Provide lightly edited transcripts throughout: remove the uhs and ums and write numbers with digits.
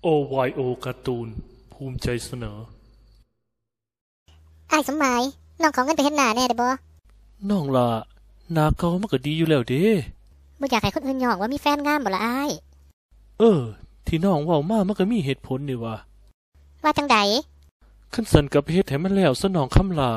OYO การ์ตูนภูมิใจเสนออ้ายสมหมายน้องขอเงินไปเฮ็ดหน้าแน่ได้บ่น้องล่ะหน้าเก่ามันก็ดีอยู่แล้วเด้บ่อยากให้คนอื่นย่องว่ามีแฟนงามบ่ล่ะอ้ายที่น้องเว้ามามันก็มีเหตุผลนี่ว่าจังใดคันสั่นก็ไปเฮ็ดให้มันแล้วซะน้องคำลา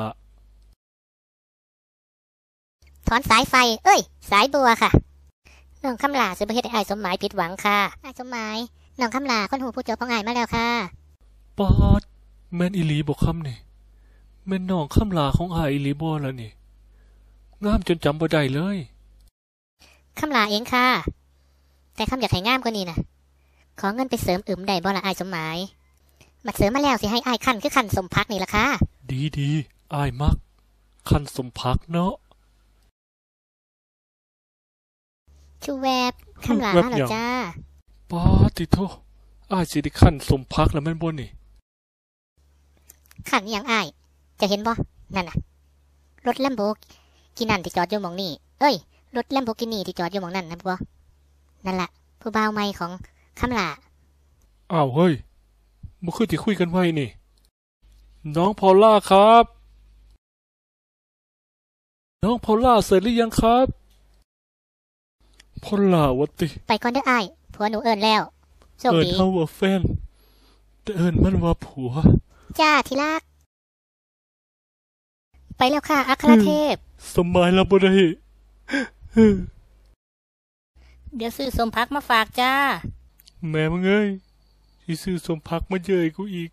ถอนสายไฟสายบัวค่ะน้องคำลาสิบ่เฮ็ดให้อ้ายสมหมายผิดหวังค่ะอ้ายสมหมายน้องคำลาคนหูผู้เจอของอ้ายมาแล้วค่ะปาดแม่นอีหลีบ่คำนี่แม่นน้องคำลาของอ้ายอีหลีบ่ล่ะนี่งามจนจำบ่ได้เลยคำลาเองค่ะแต่คำอยากให้งามกว่านี้นะขอเงินไปเสริมอึมได้บ่ล่ะอ้ายสมหมายบัดเสริมมาแล้วสิให้อ้ายคั่นคือคั่นสมพักนี่ล่ะค่ะดีอ้ายมักคั่นสมพักเนาะชูแวบคำลามาแล้วจ้าปาติโทอ้ายสิได้คั่นสมพักแล้วแม่นบ่นี่คั่นอีหยังอ้ายจะเห็นบ่นั่นน่ะรถแลมโบกินันที่จอดอยู่หม่องนี้รถแลมโบกินีที่จอดอยู่หม่องนั้นนะบ่นั่นล่ะผู้บ่าวใหม่ของคำลาอ้าวเฮ้ยบ่คือที่คุยกันไว้นี่น้องพอลล่าครับน้องพอลล่าเสร็จหรือยังครับพอลล่าวะติไปก่อนเด้ออ้ายผัวหนูเอิ้นแล้วโชคดีเอิ้นเฮาว่าแฟนแต่เอิ้นมันว่าผัวจ้าที่รักไปแล้วค่ะอัครเทพสมัยแล้วบ่ได้เดี๋ยวซื้อสมพักมาฝากจ้าแม่มึงเอ้ยที่ซื้อสมพักมาเย้ยกูอีก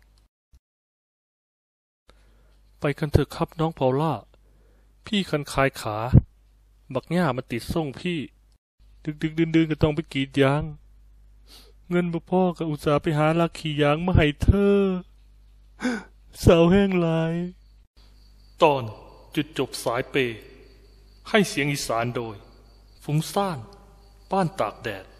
ไปกันเถอะครับน้องพอลล่าพี่คันคายขาบักหญ้ามันติดส่งพี่ดึกดื่นก็ต้องไปกรีดยางเงินบ่พอก็อุตส่าห์ไปหาลักขี่ยางมาให้เธอสาวแห้งลายตอนจุดจบสายเปให้เสียงอีสานโดยฟุ้งซ่านบ้านตากแดด